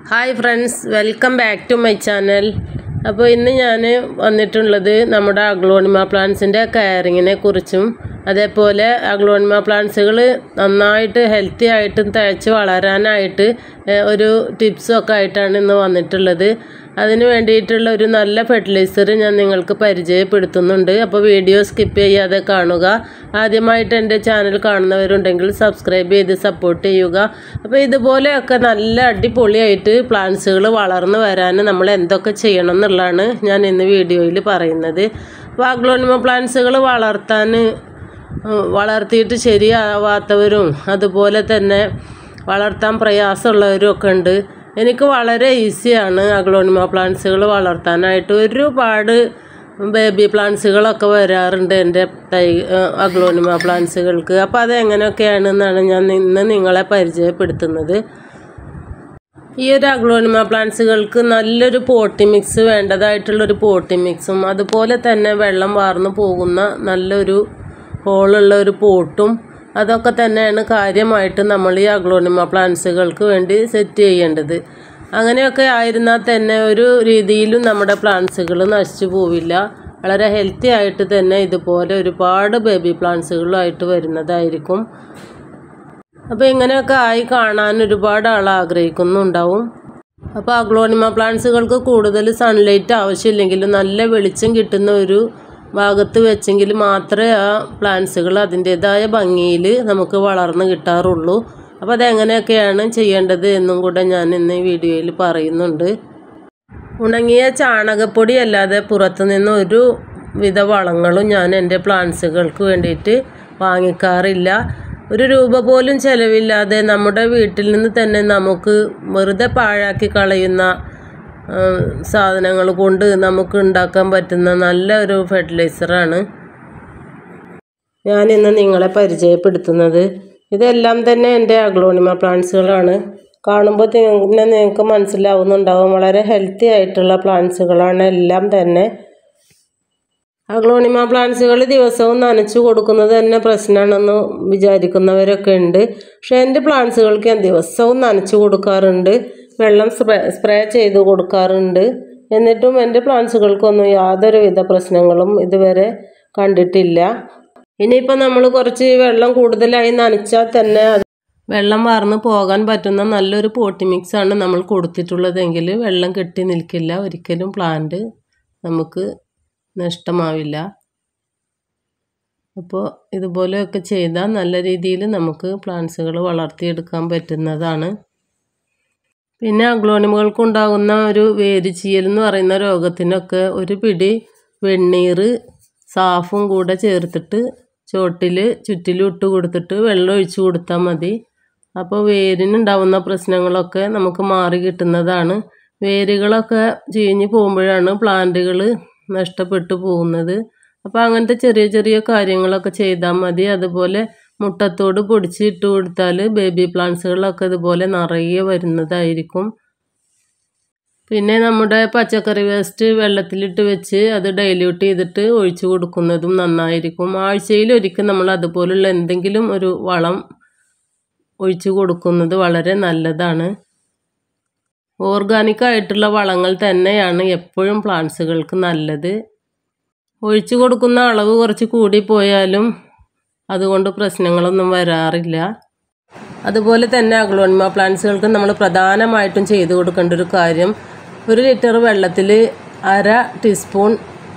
Hi friends, welcome back to my channel. അപ്പോൾ ഇന്ന് ഞാൻ വന്നിട്ടുള്ളത് നമ്മുടെ അഗ്ലോണിമ പ്ലാന്റ്സിൻ്റെ കെയറിങ്ങിനെ കുറിച്ചും അതേപോലെ അഗ്ലോണിമ പ്ലാന്റ്സുകൾ നന്നായിട്ട് ഹെൽത്തി ആയിട്ടും തഴച്ച് വളരാനായിട്ട് ഒരു ടിപ്സൊക്കെ ആയിട്ടാണ് ഇന്ന് വന്നിട്ടുള്ളത്. അതിന് വേണ്ടിയിട്ടുള്ള ഒരു നല്ല ഫെർട്ടിലൈസർ ഞാൻ നിങ്ങൾക്ക് പരിചയപ്പെടുത്തുന്നുണ്ട്. അപ്പോൾ വീഡിയോ സ്കിപ്പ് ചെയ്യാതെ കാണുക. ആദ്യമായിട്ട് എൻ്റെ ചാനൽ കാണുന്നവരുണ്ടെങ്കിൽ സബ്സ്ക്രൈബ് ചെയ്ത് സപ്പോർട്ട് ചെയ്യുക. അപ്പോൾ ഇതുപോലെയൊക്കെ നല്ല അടിപൊളിയായിട്ട് പ്ലാന്റ്സുകൾ വളർന്നു വരാൻ നമ്മൾ എന്തൊക്കെ ചെയ്യണം എന്നുള്ളതാണ് ഞാൻ ഇന്ന് വീഡിയോയിൽ പറയുന്നത്. അപ്പോൾ അഗ്ലോണിമ പ്ലാന്റ്സുകൾ വളർത്തിയിട്ട് ശരിയാവാത്തവരും അതുപോലെ തന്നെ വളർത്താൻ പ്രയാസമുള്ളവരും ഒക്കെ ഉണ്ട്. എനിക്ക് വളരെ ഈസിയാണ് അഗ്ലോണിമ പ്ലാന്റ്സുകൾ വളർത്താനായിട്ട്. ഒരുപാട് ബേബി പ്ലാന്റ്സുകളൊക്കെ വരാറുണ്ട് എൻ്റെ അഗ്ലോണിമ പ്ലാന്റ്സുകൾക്ക്. അപ്പോൾ അതെങ്ങനെയൊക്കെയാണെന്നാണ് ഞാൻ ഇന്ന് നിങ്ങളെ പരിചയപ്പെടുത്തുന്നത്. ഈ ഒരു അഗ്ലോണിമ പ്ലാന്റ്സുകൾക്ക് നല്ലൊരു പോട്ടി മിക്സ് വേണ്ടതായിട്ടുള്ളൊരു പോട്ടി മിക്സും അതുപോലെ തന്നെ വെള്ളം വാർന്നു പോകുന്ന നല്ലൊരു ഹോളുള്ള ഒരു പോട്ടും അതൊക്കെ തന്നെയാണ് കാര്യമായിട്ട് നമ്മൾ ഈ അഗ്ലോണിമ പ്ലാന്റ്സുകൾക്ക് വേണ്ടി സെറ്റ് ചെയ്യേണ്ടത്. അങ്ങനെയൊക്കെ ആയിരുന്നാൽ തന്നെ ഒരു രീതിയിലും നമ്മുടെ പ്ലാന്റ്സുകൾ നശിച്ചു പോവില്ല. വളരെ ഹെൽത്തി ആയിട്ട് തന്നെ ഇതുപോലെ ഒരുപാട് ബേബി പ്ലാന്റ്സുകളായിട്ട് വരുന്നതായിരിക്കും. അപ്പോൾ ഇങ്ങനെയൊക്കെ ആയി കാണാൻ ഒരുപാട് ആൾ ആഗ്രഹിക്കുന്നുണ്ടാവും. അപ്പോൾ അഗ്ലോണിമ പ്ലാന്റ്സുകൾക്ക് കൂടുതൽ സൺലൈറ്റ് ആവശ്യമില്ലെങ്കിലും നല്ല വെളിച്ചം കിട്ടുന്ന ഒരു ഭാഗത്ത് വെച്ചെങ്കിൽ മാത്രമേ ആ പ്ലാന്റ്സുകൾ അതിൻ്റേതായ ഭംഗിയിൽ നമുക്ക് വളർന്ന് കിട്ടാറുള്ളൂ. അപ്പോൾ അതെങ്ങനെയൊക്കെയാണ് ചെയ്യേണ്ടത് എന്നും കൂടെ ഞാൻ ഇന്ന് ഈ വീഡിയോയിൽ പറയുന്നുണ്ട്. ഉണങ്ങിയ ചാണകപ്പൊടി അല്ലാതെ പുറത്തുനിന്ന് ഒരു വിധ വളങ്ങളും ഞാൻ എൻ്റെ പ്ലാന്റ്സുകൾക്ക് വേണ്ടിയിട്ട് വാങ്ങിക്കാറില്ല. ഒരു രൂപ പോലും ചിലവില്ലാതെ നമ്മുടെ വീട്ടിൽ നിന്ന് തന്നെ നമുക്ക് വെറുതെ പാഴാക്കി കളയുന്ന സാധനങ്ങൾ കൊണ്ട് നമുക്ക് ഉണ്ടാക്കാൻ പറ്റുന്ന നല്ലൊരു ഫെർട്ടിലൈസറാണ് ഞാനിന്ന് നിങ്ങളെ പരിചയപ്പെടുത്തുന്നത്. ഇതെല്ലാം തന്നെ എൻ്റെ അഗ്ലോണിമ പ്ലാന്റ്സുകളാണ്. കാണുമ്പോൾ തന്നെ നിങ്ങൾക്ക് മനസ്സിലാവുന്നുണ്ടാവും വളരെ ഹെൽത്തി ആയിട്ടുള്ള പ്ലാന്റ്സുകളാണ് എല്ലാം തന്നെ. അഗ്ലോണിമ പ്ലാന്റ്സുകൾ ദിവസവും നനച്ചു കൊടുക്കുന്നത് തന്നെ പ്രശ്നമാണെന്ന് വിചാരിക്കുന്നവരൊക്കെ ഉണ്ട്. പക്ഷേ എൻ്റെ പ്ലാന്റ്സുകൾക്ക് ഞാൻ ദിവസവും നനച്ചു കൊടുക്കാറുണ്ട്, വെള്ളം സ്പ്രേ ചെയ്ത് കൊടുക്കാറുണ്ട്. എന്നിട്ടും എൻ്റെ പ്ലാന്റ്സുകൾക്കൊന്നും യാതൊരുവിധ പ്രശ്നങ്ങളും ഇതുവരെ കണ്ടിട്ടില്ല. ഇനിയിപ്പോൾ നമ്മൾ കുറച്ച് വെള്ളം കൂടുതലായി നനച്ചാൽ തന്നെ വെള്ളം വാർന്ന് പോകാൻ പറ്റുന്ന നല്ലൊരു പോട്ടി മിക്സാണ് നമ്മൾ കൊടുത്തിട്ടുള്ളതെങ്കിൽ വെള്ളം കെട്ടി നിൽക്കില്ല, ഒരിക്കലും പ്ലാന്റ് നമുക്ക് നഷ്ടമാവില്ല. അപ്പോൾ ഇതുപോലെയൊക്കെ ചെയ്താൽ നല്ല രീതിയിൽ നമുക്ക് പ്ലാന്റ്സുകൾ വളർത്തിയെടുക്കാൻ പറ്റുന്നതാണ്. പിന്നെ അഗ്ലോണിമകൾക്കുണ്ടാകുന്ന ഒരു വേരുചീയൽ എന്ന് പറയുന്ന രോഗത്തിനൊക്കെ ഒരു പിടി വെണ്ണീർ സാഫും കൂടെ ചേർത്തിട്ട് ചുറ്റിലും ഇട്ട് കൊടുത്തിട്ട് വെള്ളം ഒഴിച്ചു കൊടുത്താൽ മതി. അപ്പോൾ വേരിനുണ്ടാവുന്ന പ്രശ്നങ്ങളൊക്കെ നമുക്ക് മാറി കിട്ടുന്നതാണ്. വേരുകളൊക്കെ ചീഞ്ഞ് പോകുമ്പോഴാണ് പ്ലാന്റുകൾ നഷ്ടപ്പെട്ടു പോകുന്നത്. അപ്പോൾ അങ്ങനത്തെ ചെറിയ ചെറിയ കാര്യങ്ങളൊക്കെ ചെയ്താൽ മതി. അതുപോലെ മുട്ടത്തോട് പൊടിച്ച് ഇട്ട് കൊടുത്താൽ ബേബി പ്ലാന്റ്സുകളൊക്കെ ഇതുപോലെ നിറയെ വരുന്നതായിരിക്കും. പിന്നെ നമ്മുടെ പച്ചക്കറി വേസ്റ്റ് വെള്ളത്തിലിട്ട് വെച്ച് അത് ഡൈല്യൂട്ട് ചെയ്തിട്ട് ഒഴിച്ചു കൊടുക്കുന്നതും നന്നായിരിക്കും. ആഴ്ചയിലൊരിക്കൽ നമ്മൾ അതുപോലുള്ള എന്തെങ്കിലും ഒരു വളം ഒഴിച്ചു കൊടുക്കുന്നത് വളരെ നല്ലതാണ്. ഓർഗാനിക് ആയിട്ടുള്ള വളങ്ങൾ തന്നെയാണ് എപ്പോഴും പ്ലാന്റ്സുകൾക്ക് നല്ലത്. ഒഴിച്ചു കൊടുക്കുന്ന അളവ് കുറച്ച് കൂടിപ്പോയാലും അതുകൊണ്ട് പ്രശ്നങ്ങളൊന്നും വരാറില്ല. അതുപോലെ തന്നെ അഗ്ലോണിമ പ്ലാന്റ്സുകൾക്ക് നമ്മൾ പ്രധാനമായിട്ടും ചെയ്തു കൊടുക്കേണ്ട ഒരു കാര്യം, 1 ലിറ്റർ വെള്ളത്തിൽ 1/2 ടീസ്പൂൺ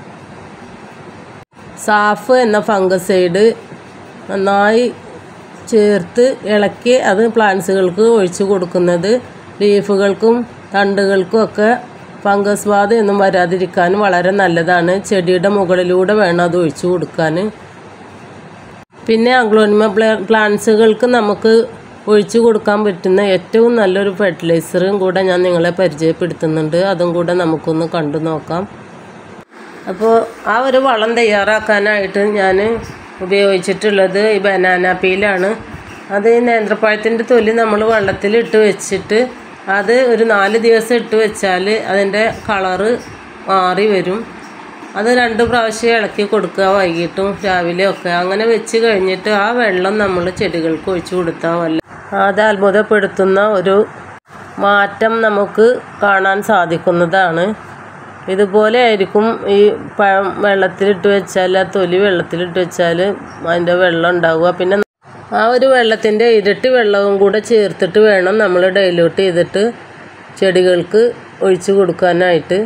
സാഫ് എന്ന ഫംഗസൈഡ് നന്നായി ചേർത്ത് ഇളക്കി അത് പ്ലാന്റ്സുകൾക്ക് ഒഴിച്ചു കൊടുക്കുന്നത് ലീഫുകൾക്കും തണ്ടുകൾക്കും ഒക്കെ ഫംഗസ് ബാധയൊന്നും വരാതിരിക്കാൻ വളരെ നല്ലതാണ്. ചെടിയുടെ മുകളിലൂടെ വേണം അത് ഒഴിച്ചു കൊടുക്കാൻ. പിന്നെ അഗ്ലോണിമ പ്ലാന്റ്സുകൾക്ക് നമുക്ക് ഒഴിച്ചു കൊടുക്കാൻ പറ്റുന്ന ഏറ്റവും നല്ലൊരു ഫെർട്ടിലൈസറും കൂടെ ഞാൻ നിങ്ങളെ പരിചയപ്പെടുത്തുന്നുണ്ട്. അതും കൂടെ നമുക്കൊന്ന് കണ്ടു നോക്കാം. അപ്പോൾ ആ ഒരു വളം തയ്യാറാക്കാനായിട്ട് ഞാൻ ഉപയോഗിച്ചിട്ടുള്ളത് ഈ ബനാന പീലാണ്. അത് നേന്ത്രപ്പഴത്തിൻ്റെ തൊലി നമ്മൾ വെള്ളത്തിലിട്ട് വെച്ചിട്ട് അത് ഒരു 4 ദിവസം ഇട്ട് വെച്ചാൽ അതിൻ്റെ കളറ് മാറി വരും. അത് 2 പ്രാവശ്യം ഇളക്കി കൊടുക്കുക, വൈകിട്ടും രാവിലെയൊക്കെ. അങ്ങനെ വെച്ച് കഴിഞ്ഞിട്ട് ആ വെള്ളം നമ്മൾ ചെടികൾക്ക് ഒഴിച്ചു കൊടുത്താൽ അത് അത്ഭുതപ്പെടുത്തുന്ന ഒരു മാറ്റം നമുക്ക് കാണാൻ സാധിക്കുന്നതാണ്. ഇതുപോലെ ആയിരിക്കും ഈ പഴം വെള്ളത്തിലിട്ട് വെച്ചാൽ, ആ തൊലി വെള്ളത്തിലിട്ട് വെച്ചാൽ അതിൻ്റെ വെള്ളം ഉണ്ടാവുക. പിന്നെ ആ ഒരു വെള്ളത്തിൻ്റെ ഇരട്ടി വെള്ളവും കൂടെ ചേർത്തിട്ട് വേണം നമ്മൾ ഡൈല്യൂട്ട് ചെയ്തിട്ട് ചെടികൾക്ക് ഒഴിച്ചു കൊടുക്കാനായിട്ട്.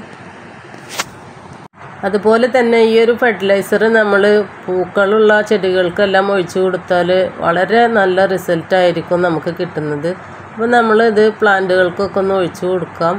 അതുപോലെ തന്നെ ഈ ഒരു ഫെർട്ടിലൈസർ നമ്മൾ പൂക്കളുള്ള ചെടികൾക്കെല്ലാം ഒഴിച്ചു കൊടുത്താൽ വളരെ നല്ല റിസൾട്ടായിരിക്കും നമുക്ക് കിട്ടുന്നത്. അപ്പോൾ നമ്മളിത് പ്ലാന്റുകൾക്കൊക്കെ ഒന്ന് ഒഴിച്ചു കൊടുക്കാം.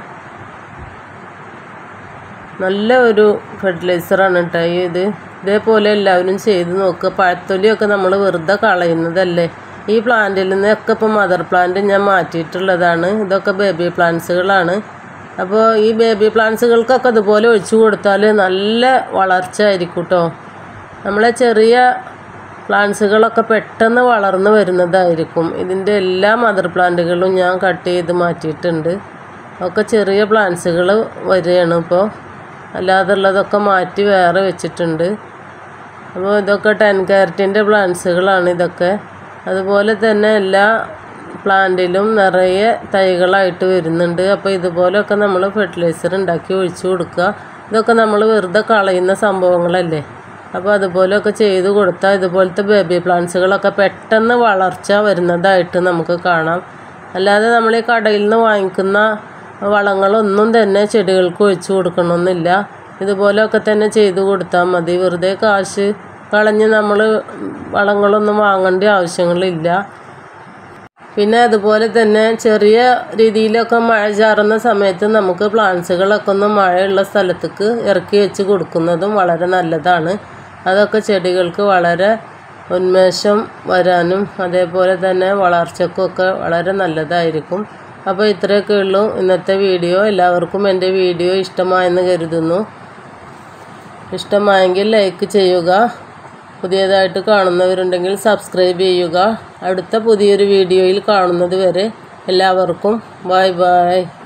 നല്ല ഒരു ഫെർട്ടിലൈസറാണ് കേട്ടോ ഇത്. ഇതേപോലെ എല്ലാവരും ചെയ്ത് നോക്കുക. പഴത്തൊലിയൊക്കെ നമ്മൾ വെറുതെ കളയുന്നതല്ലേ. ഈ പ്ലാന്റിൽ നിന്നൊക്കെ ഇപ്പോൾ മദർ പ്ലാന്റ് ഞാൻ മാറ്റിയിട്ടുള്ളതാണ്. ഇതൊക്കെ ബേബി പ്ലാന്റ്സുകളാണ്. അപ്പോൾ ഈ ബേബി പ്ലാന്റ്സുകൾക്കൊക്കെ ഇതുപോലെ ഒഴിച്ചു കൊടുത്താൽ നല്ല വളർച്ച ആയിരിക്കും കേട്ടോ. നമ്മളെ ചെറിയ പ്ലാന്റ്സുകളൊക്കെ പെട്ടെന്ന് വളർന്നു വരുന്നതായിരിക്കും. ഇതിൻ്റെ എല്ലാ മദർ പ്ലാന്റുകളും ഞാൻ കട്ട് ചെയ്ത് മാറ്റിയിട്ടുണ്ട്. ഒക്കെ ചെറിയ പ്ലാന്റ്സുകൾ വരികയാണ് ഇപ്പോൾ. അല്ലാതുള്ളതൊക്കെ മാറ്റി വേറെ വെച്ചിട്ടുണ്ട്. അപ്പോൾ ഇതൊക്കെ 10 കാരറ്റിൻ്റെ പ്ലാന്റ്സുകളാണ് ഇതൊക്കെ. അതുപോലെ തന്നെ എല്ലാ പ്ലാന്റിലും നിറയെ തൈകളായിട്ട് വരുന്നുണ്ട്. അപ്പോൾ ഇതുപോലെയൊക്കെ നമ്മൾ ഫെർട്ടിലൈസർ ഉണ്ടാക്കി ഒഴിച്ചു കൊടുക്കുക. ഇതൊക്കെ നമ്മൾ വെറുതെ കളയുന്ന സംഭവങ്ങളല്ലേ. അപ്പോൾ അതുപോലെയൊക്കെ ചെയ്ത് കൊടുത്താൽ ഇതുപോലത്തെ ബേബി പ്ലാന്റ്സുകളൊക്കെ പെട്ടെന്ന് വളർച്ച വരുന്നതായിട്ട് നമുക്ക് കാണാം. അല്ലാതെ നമ്മൾ ഈ കടയിൽ നിന്ന് വാങ്ങിക്കുന്ന വളങ്ങളൊന്നും തന്നെ ചെടികൾക്ക് ഒഴിച്ചു കൊടുക്കണമെന്നില്ല. ഇതുപോലെയൊക്കെ തന്നെ ചെയ്ത് കൊടുത്താൽ മതി. വെറുതെ കാശ് കളഞ്ഞ് നമ്മൾ വളങ്ങളൊന്നും വാങ്ങേണ്ട ആവശ്യങ്ങളില്ല. പിന്നെ അതുപോലെ തന്നെ ചെറിയ രീതിയിലൊക്കെ മഴ ചാറുന്ന സമയത്ത് നമുക്ക് പ്ലാന്റ്സുകളൊക്കെ ഒന്ന് മഴയുള്ള സ്ഥലത്തേക്ക് ഇറക്കി വെച്ച് കൊടുക്കുന്നതും വളരെ നല്ലതാണ്. അതൊക്കെ ചെടികൾക്ക് വളരെ ഉന്മേഷം വരാനും അതേപോലെ തന്നെ വളർച്ചയ്ക്കൊക്കെ വളരെ നല്ലതായിരിക്കും. അപ്പോൾ ഇത്രയൊക്കെ ഉള്ളൂ ഇന്നത്തെ വീഡിയോ. എല്ലാവർക്കും എൻ്റെ വീഡിയോ ഇഷ്ടമായെന്ന് കരുതുന്നു. ഇഷ്ടമായെങ്കിൽ ലൈക്ക് ചെയ്യുക. പുതിയതായിട്ട് കാണുന്നവരുണ്ടെങ്കിൽ സബ്സ്ക്രൈബ് ചെയ്യുക. അടുത്ത പുതിയൊരു വീഡിയോയിൽ കാണുന്നത് വരെ എല്ലാവർക്കും ബൈ ബൈ.